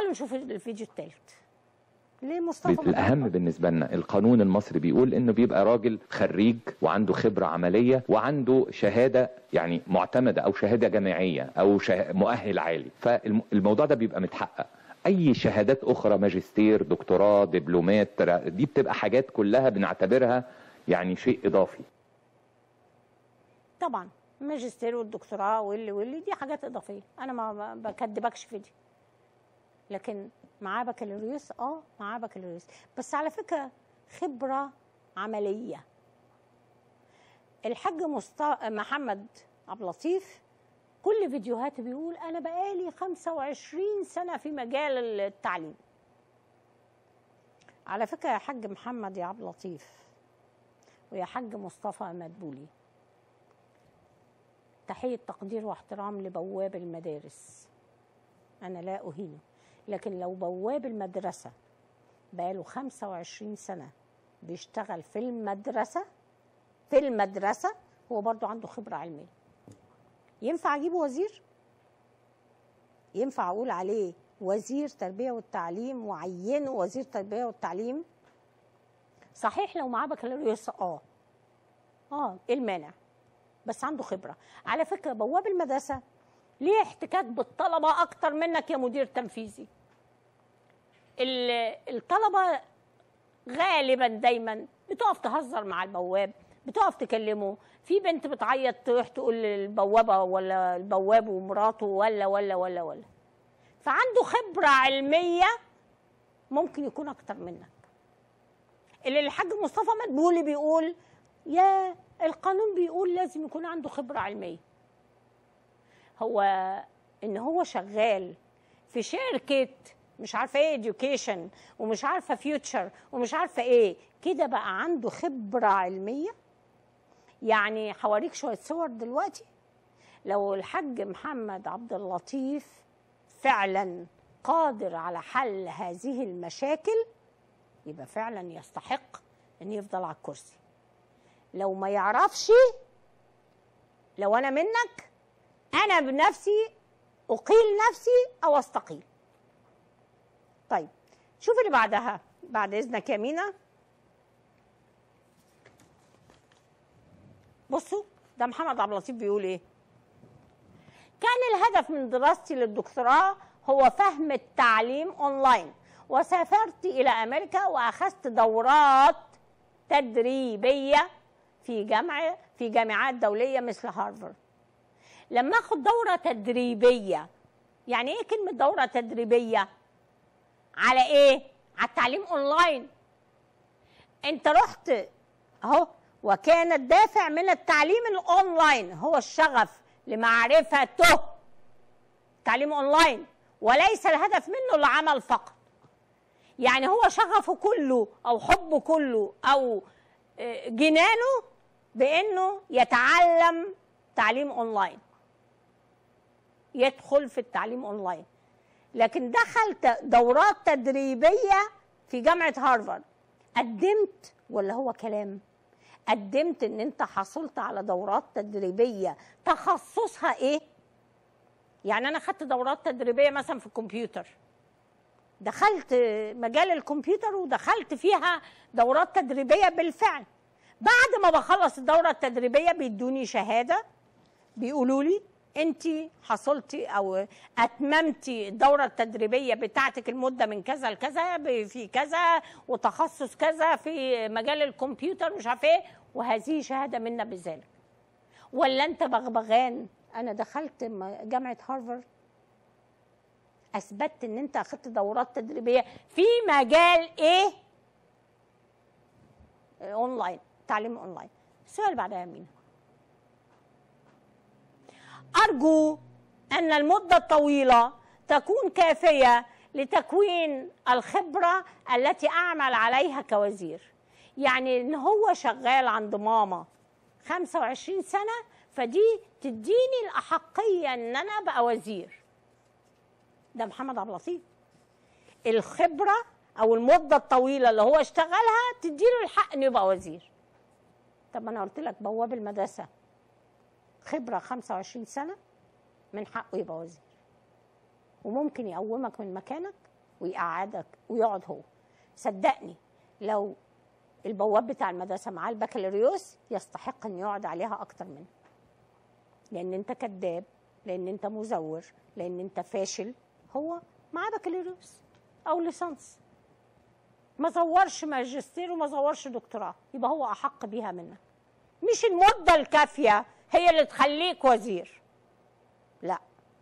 تعالوا نشوف الفيديو الثالث لمصطفى. الأهم بالنسبة لنا القانون المصري بيقول إنه بيبقى راجل خريج وعنده خبرة عملية وعنده شهادة يعني معتمدة أو شهادة جامعية أو مؤهل عالي، فالموضوع ده بيبقى متحقق. أي شهادات أخرى ماجستير دكتوراه دبلومات دي بتبقى حاجات كلها بنعتبرها يعني شيء إضافي. طبعا الماجستير والدكتوراه واللي دي حاجات إضافية، أنا ما بكدبكش في دي، لكن معاه بكالوريوس معاه بكالوريوس، بس على فكرة خبرة عملية. الحاج محمد عبد اللطيف كل فيديوهاته بيقول أنا بقالي 25 سنة في مجال التعليم. على فكرة يا حاج محمد يا عبد اللطيف ويا حاج مصطفى مدبولي، تحية تقدير واحترام لبواب المدارس، أنا لا أهينه، لكن لو بواب المدرسة بقاله 25 سنة بيشتغل في المدرسة هو برضو عنده خبرة علمية. ينفع أجيبه وزير؟ ينفع أقول عليه وزير تربية والتعليم وعينه وزير تربية والتعليم؟ صحيح لو معاه بكالوريوس إيه المانع؟ بس عنده خبرة. على فكرة بواب المدرسة ليه احتكاك بالطلبة أكتر منك يا مدير تنفيذي. الطلبة غالبا دايما بتقف تهزر مع البواب، بتقف تكلمه، في بنت بتعيط تروح تقول للبوابة ولا البواب ومراته ولا فعنده خبرة علمية ممكن يكون أكتر منك. اللي الحاج مصطفى مدبولي بيقول يا القانون بيقول لازم يكون عنده خبرة علمية. هو إن هو شغال في شركة مش عارفة ايه education ومش عارفة future ومش عارفة ايه كده بقى عنده خبرة علمية؟ يعني هوريك شوية صور دلوقتي. لو الحاج محمد عبد اللطيف فعلا قادر على حل هذه المشاكل يبقى فعلا يستحق ان يفضل على الكرسي. لو ما يعرفش، لو انا منك انا بنفسي اقيل نفسي او استقيل. طيب شوف اللي بعدها بعد اذنك يا مينا. بصوا ده محمد عبد اللطيف بيقول ايه. كان الهدف من دراستي للدكتوراه هو فهم التعليم اونلاين، وسافرت الى امريكا واخذت دورات تدريبيه في جامعات دوليه مثل هارفارد. لما اخد دوره تدريبيه، يعني ايه كلمه دوره تدريبيه؟ على ايه؟ على التعليم اونلاين. انت رحت اهو. وكان الدافع من التعليم الاونلاين هو الشغف لمعرفته، تعليم اونلاين، وليس الهدف منه العمل فقط. يعني هو شغفه كله او حبه كله او جنانه بانه يتعلم تعليم اونلاين، يدخل في التعليم اونلاين. لكن دخلت دورات تدريبيه في جامعه هارفارد، قدمت ولا هو كلام؟ قدمت ان انت حصلت على دورات تدريبيه تخصصها ايه؟ يعني انا خدت دورات تدريبيه مثلا في الكمبيوتر، دخلت مجال الكمبيوتر ودخلت فيها دورات تدريبيه بالفعل. بعد ما بخلص الدوره التدريبيه بيدوني شهاده، بيقولوا لي انت حصلتي او اتممتي الدوره التدريبيه بتاعتك المده من كذا لكذا في كذا وتخصص كذا في مجال الكمبيوتر مش عارف ايه، وهذه شهاده منا بذلك. ولا انت بغبغان؟ انا دخلت جامعه هارفارد، اثبتت ان انت اخذت دورات تدريبيه في مجال ايه؟ اونلاين، تعليم اونلاين. السؤال بعدها يا مينا. أرجو أن المدة الطويلة تكون كافية لتكوين الخبرة التي أعمل عليها كوزير. يعني إن هو شغال عند ماما 25 سنة فدي تديني الأحقية إن أنا أبقى وزير. ده محمد عبد اللطيف. الخبرة أو المدة الطويلة اللي هو اشتغلها تديله الحق إنه يبقى وزير. طب أنا قلت لك بواب المدرسة خبرة 25 سنة من حقه يبقى وزير، وممكن يقومك من مكانك ويقعدك ويقعد هو. صدقني لو البواب بتاع المدرسه معاه البكالوريوس يستحق ان يقعد عليها اكتر منه، لان انت كذاب، لان انت مزور، لان انت فاشل. هو معاه بكالوريوس او ليسانس، ما زورش ماجستير وما زورش دكتوراه، يبقى هو احق بيها منك. مش المده الكافيه هي اللي تخليك وزير، لا.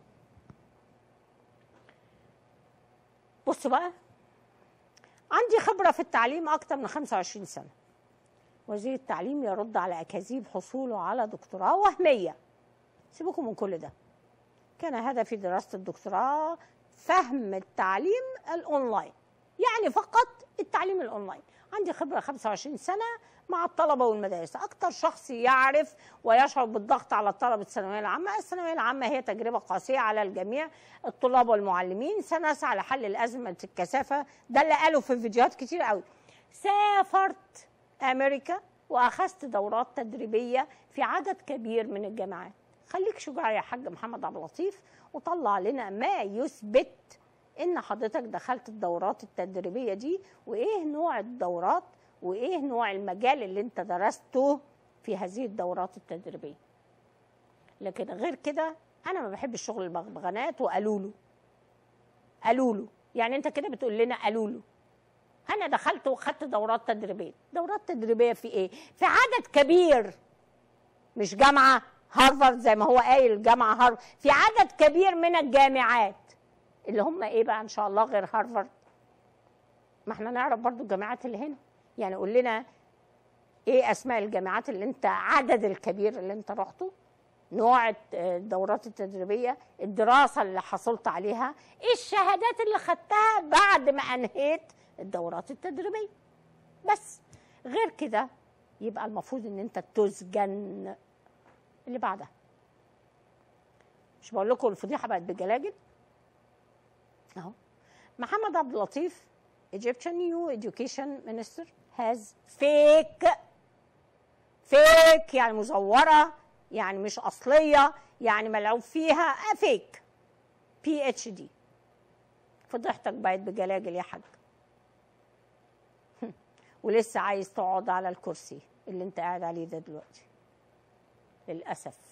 بص بقى، عندي خبره في التعليم اكتر من 25 سنه. وزير التعليم يرد على اكاذيب حصوله على دكتوراه وهميه. سيبكم من كل ده. كان هدفي دراسه الدكتوراه فهم التعليم الاونلاين، يعني فقط التعليم الاونلاين. عندي خبره 25 سنه مع الطلبه والمدارس. اكتر شخص يعرف ويشعر بالضغط على طلبه الثانويه العامه. الثانويه العامه هي تجربه قاسيه على الجميع، الطلاب والمعلمين. سنسعى لحل الازمه الكثافه، ده اللي قاله في فيديوهات كتير قوي. سافرت امريكا واخذت دورات تدريبيه في عدد كبير من الجامعات. خليك شجاع يا حاج محمد عبد اللطيف وطلع لنا ما يثبت ان حضرتك دخلت الدورات التدريبيه دي، وايه نوع الدورات، وايه نوع المجال اللي انت درسته في هذه الدورات التدريبيه. لكن غير كده انا ما بحبش شغل البغبغانات وقالوا له يعني انت كده بتقول لنا قالوا له. انا دخلت وخدت دورات تدريبيه. دورات تدريبيه في ايه؟ في عدد كبير، مش جامعه هارفارد زي ما هو قايل جامعه هارفارد، في عدد كبير من الجامعات اللي هم ايه بقى ان شاء الله غير هارفارد. ما احنا نعرف برضو الجامعات اللي هنا، يعني قول لنا ايه اسماء الجامعات اللي انت عدد الكبير اللي انت رحته، نوع الدورات التدريبيه، الدراسه اللي حصلت عليها، ايه الشهادات اللي خدتها بعد ما انهيت الدورات التدريبيه. بس غير كده يبقى المفروض ان انت تسجن. اللي بعدها مش بقول لكم الفضيحه بقت بجلاجل اهو. محمد عبد اللطيف Egyptian new education minister has fake يعني مزوره، يعني مش اصليه، يعني ملعوب فيها فيك PhD. فضيحتك بقت بجلاجل يا حاج. ولسه عايز تقعد على الكرسي اللي انت قاعد عليه ده دلوقتي للاسف.